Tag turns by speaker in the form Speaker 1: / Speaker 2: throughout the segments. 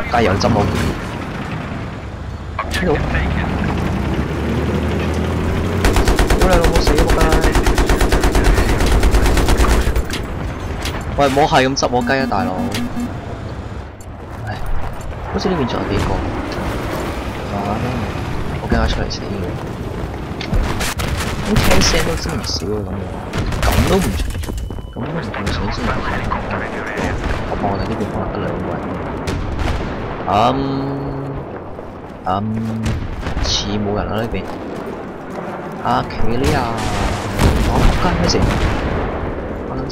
Speaker 1: 加油針我。呢度。屌你老母死仆街！喂，唔好係咁執我雞啊，大佬！唉，好似呢邊仲有幾個。我驚佢出嚟死嘅。咁聽聲都知唔少啊咁都唔同我想先。我望我哋呢邊可能得2個人。似冇人啦呢邊。阿企呢啊！我仆街咩事？我撚親。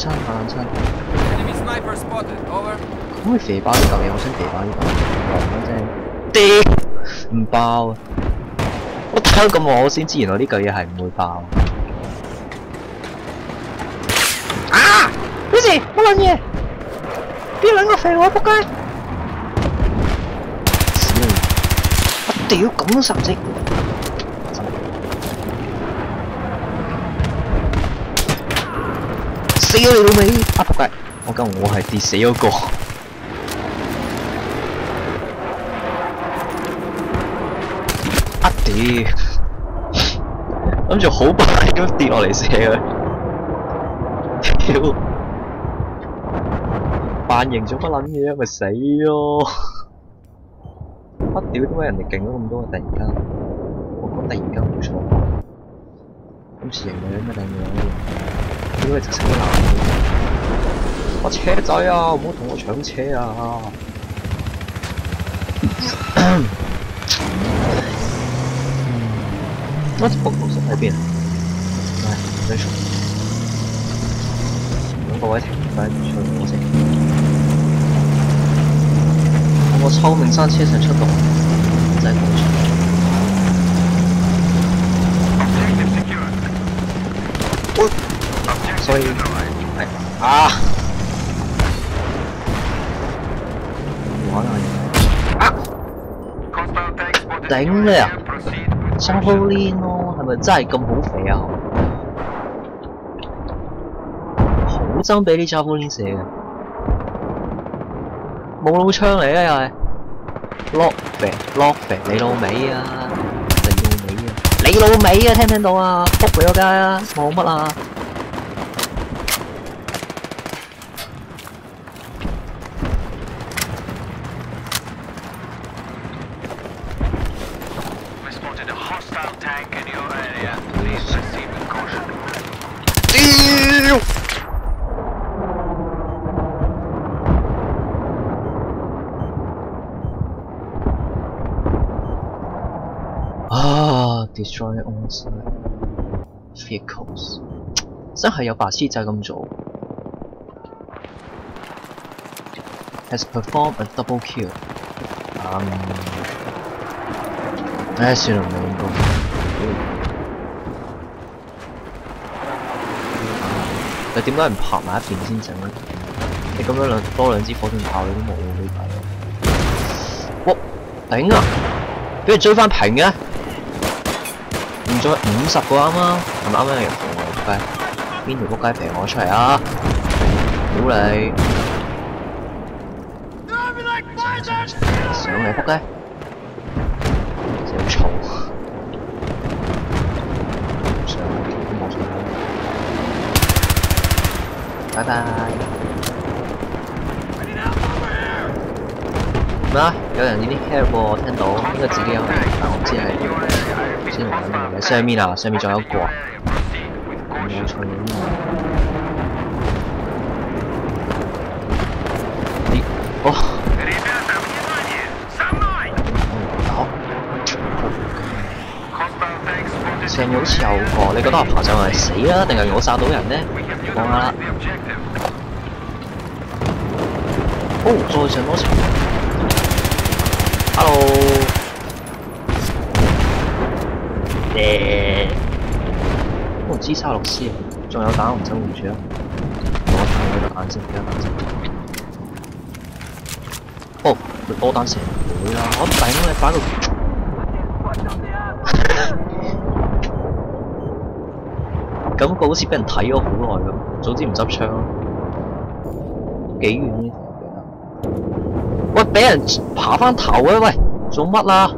Speaker 1: 可唔可以肥爆呢嚿嘢？我想肥爆呢嚿。屌！唔爆啊！我睇咁耐我先知原來呢嚿嘢係唔會爆。啊！咩事？乜撚嘢？邊兩個肥我仆街？我屌咁都殺唔死！死咗你老味！啊仆街！我係跌死嗰個。啊屌！諗住好快咁跌落嚟射佢。屌！扮型做乜撚嘢咪死咯！啊屌！點解人哋勁咗咁多啊？突然間，我覺得突然間冇錯。咁似型嘅咩靚嘢？點解直情都鬧我？我車仔啊！唔好同我搶車啊！我隻服務室喺邊？唉，唔使嘈。等各位停低出我先。我抽名山車上出動，真係冇錯。所以係啊！玩下嘢啊！頂你啊！沙煲鏈咯，係咪真係咁好肥啊？好憎俾啲沙煲鏈射嘅，冇老槍嚟啊又係 ，lock 肥你老味啊！你老味啊！聽唔聽到啊？仆你個街啊！望乜啊？Destroy on-site vehicles， 真係有白痴仔咁做。Has performed a double kill。唉，算啦，唔係咁高。你點解唔拍埋一邊先整咧？你咁樣多兩支火箭炮，你都冇呢排。哇！頂啊！俾人追翻平嘅。唔咗50個啱啱，係咪啱啱有人扶我仆街？邊條仆街平我出嚟啊？屌你！上嚟仆街！真係好嘈。上嚟都冇上嚟。拜拜。咩啊？有人已經 hear 過我聽到，應該自己有人，但我唔知係。先玩嘅，上面啊，上面仲有一個。冇錯哦。上面好似有個，你覺得我爬上去死啦，定係我殺到人呢？講下啦。哦，再上多層。Hello。我唔知36C，仲有彈，我唔爭唔住啊！我睇下佢個彈先，睇下彈先。哦，佢多彈成倍啦！我頂你擺到。感覺好似俾人睇咗好耐咁，早知唔執槍咯。幾遠呢條嘢啊？哦， 喂，俾人爬翻頭啊！喂，做乜啊？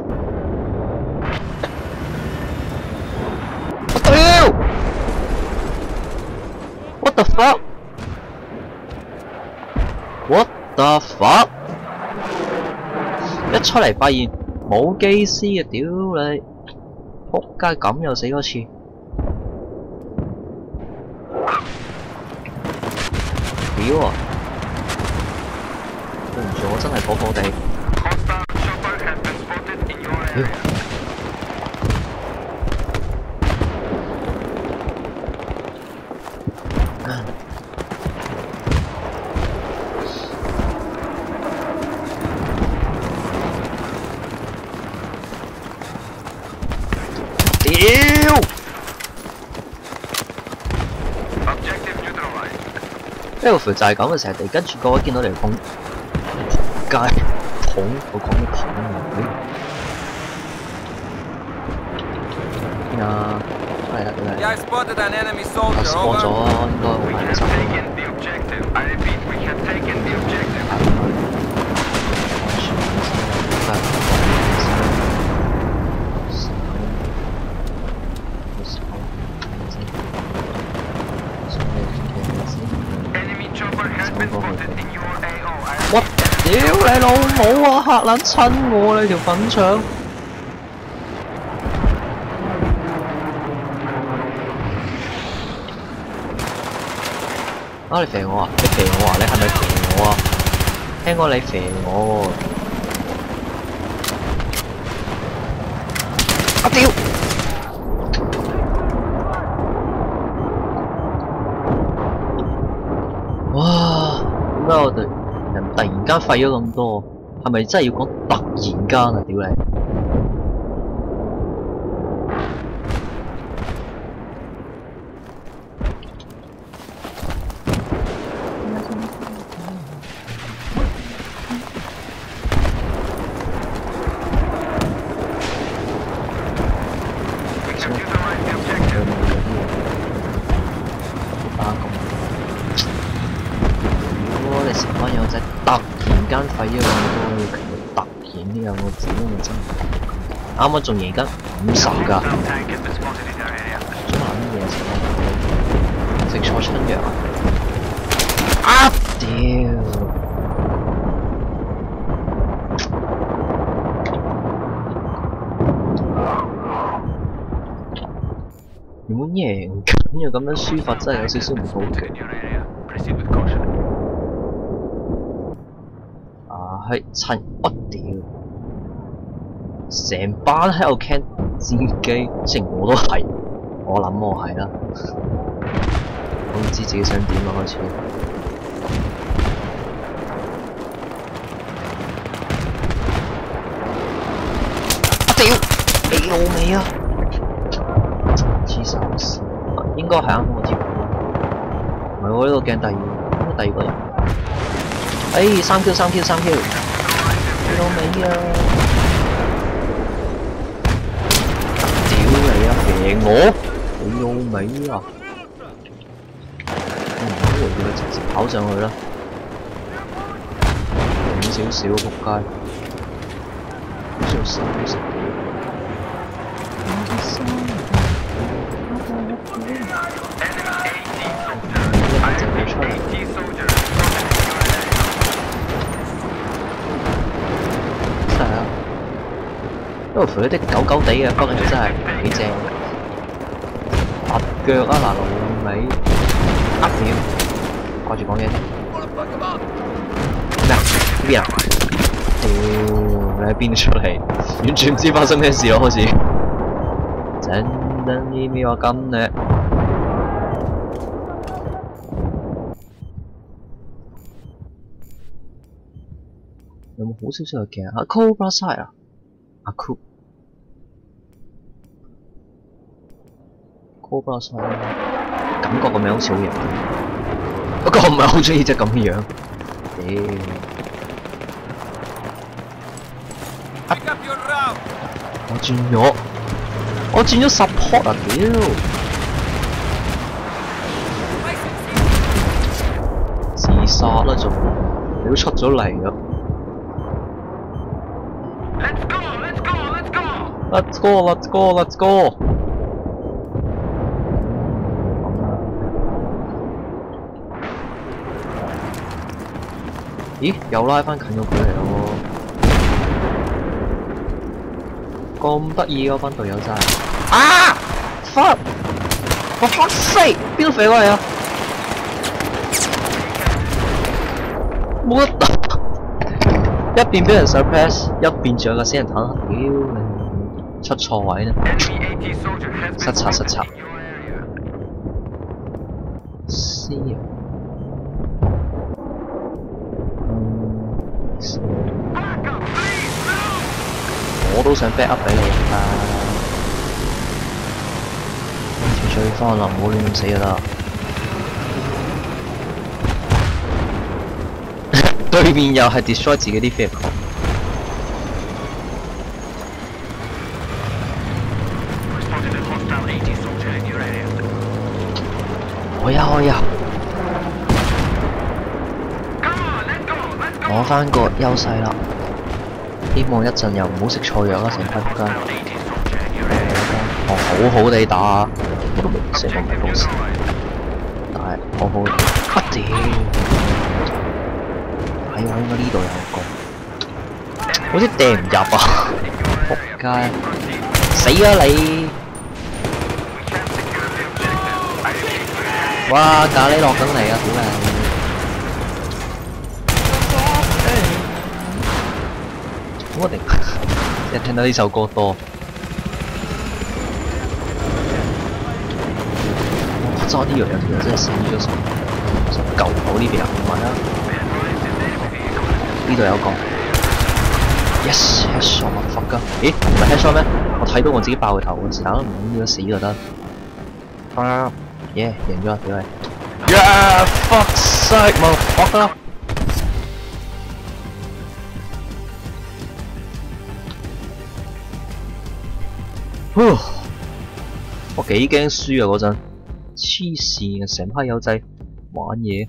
Speaker 1: 我屌 ！What the fuck？ What the fuck？ 一出嚟發現冇機師啊！屌你，仆街咁又死多次。屌啊！對唔住，我真係火火地。屌！呢個符就係咁嘅，成日地跟住各位見到你捧街捧，我講嘅捧邊啊？係啦，係啦。spot 咗啊，應該好快就收到。我屌你老母啊！嚇撚親我你條粉腸！啊！你肥我啊！你肥我啊！你係咪肥我啊？聽講你肥我喎！啊屌！哇！點解我哋人突然間廢咗咁多？係咪真係要講突然間啊？屌你！突然間廢咗咁多，突然呢兩個字我真係啱啱仲贏緊50㗎，做乜嘢食錯春藥啊！屌！原本贏緊又咁樣輸法真係有少少唔好嘅。係陳，我屌！成班喺度 can 戰機，即係我都係，我諗我係啦。我唔知自己想點啊開始。我屌！你老味啊！黐線線，應該係啱我貼唔係我呢個鏡第二，應該第二個人。哎，3 Q 3 Q 3 Q， 你老味啊！屌你啊，肥我！你老味啊！我以為佢直接跑上去啦，遠少少仆街，需要30秒。出嚟。因為佢啲狗狗地嘅，不過真係幾正，拔腳啊嗱老味，屌，掛住講嘢咩啊？邊啊？屌，你喺邊出嚟？完全唔知發生咩事咯，開始。整等意味話咁叻。有冇好少少嘅鏡啊 ？Cobra Side 啊？阿 Cobra Side 感覺個名好似好型，不過我唔係好中意隻咁嘅樣。我轉咗 support 啊！屌，自殺啦仲，你都出咗嚟啦。 Let's go, let's go, let's go！ 咦，又拉翻近咗佢嚟咯！咁得意嗰班隊友真係啊 ！fuck！ For fuck's sake！ 邊度飛過嚟啊？冇得打！一邊俾人 suppress， 一邊仲有個死人坦克，屌你！出錯位呢？失策失策。C 啊！我都想 back up 俾你㗎，條最翻啦，唔好亂咁死就得。對面又係 destroy 自己啲 vehicle。我呀！攞翻個優勢啦！希望一陣又唔好食錯藥啦，成批仆街。我好好地打啊，我都未食過唔係公司，但係好好。啊屌！係喎，應該呢度有個，好似掟唔入啊！仆街！死啊你！哇！咖喱落緊嚟啊！屌你！我哋一聽到呢首歌多，我揸啲藥有條友真係死咗成嚿頭呢邊啊！唔係啊，呢度有個 ，yes yes 我乜 fuck 㗎？咦，唔係 headshot 咩？我睇到我自己爆佢頭嘅，是但都唔緊要，死就得。啊，耶，贏咗啊！屌你 ，yeah fuck sake motherfucker！我幾驚輸啊嗰陣，黐線啊！成批友仔玩嘢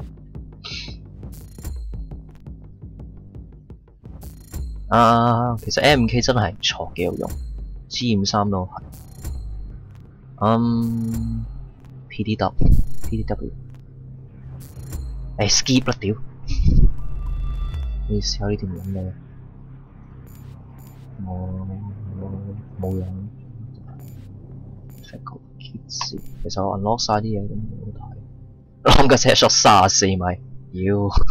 Speaker 1: 啊！其實 M5K 真係唔錯，幾有用。G53都係。PDW，skip 啦屌！你試下呢條用咩？冇用。其實我 unlock 晒啲嘢都冇睇，諗嘅隻 shot 34米，妖〜